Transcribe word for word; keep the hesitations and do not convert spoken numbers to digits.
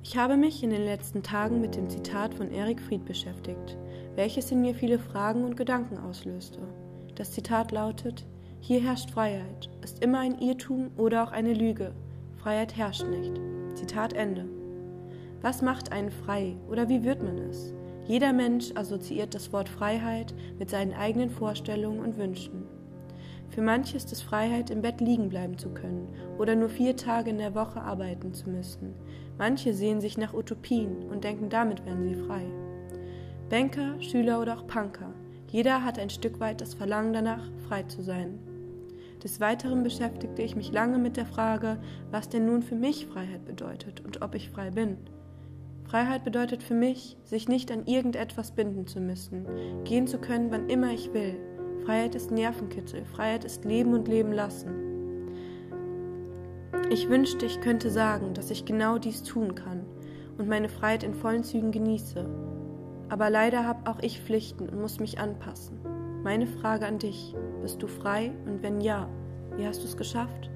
Ich habe mich in den letzten Tagen mit dem Zitat von Erich Fried beschäftigt, welches in mir viele Fragen und Gedanken auslöste. Das Zitat lautet: Hier herrscht Freiheit, ist immer ein Irrtum oder auch eine Lüge. Freiheit herrscht nicht. Zitat Ende. Was macht einen frei oder wie wird man es? Jeder Mensch assoziiert das Wort Freiheit mit seinen eigenen Vorstellungen und Wünschen. Für manche ist es Freiheit, im Bett liegen bleiben zu können oder nur vier Tage in der Woche arbeiten zu müssen. Manche sehen sich nach Utopien und denken, damit werden sie frei. Banker, Schüler oder auch Punker. Jeder hat ein Stück weit das Verlangen danach, frei zu sein. Des Weiteren beschäftigte ich mich lange mit der Frage, was denn nun für mich Freiheit bedeutet und ob ich frei bin. Freiheit bedeutet für mich, sich nicht an irgendetwas binden zu müssen, gehen zu können, wann immer ich will. Freiheit ist Nervenkitzel, Freiheit ist Leben und Leben lassen. Ich wünschte, ich könnte sagen, dass ich genau dies tun kann und meine Freiheit in vollen Zügen genieße. Aber leider habe auch ich Pflichten und muss mich anpassen. Meine Frage an dich: Bist du frei? Und wenn ja, wie hast du es geschafft?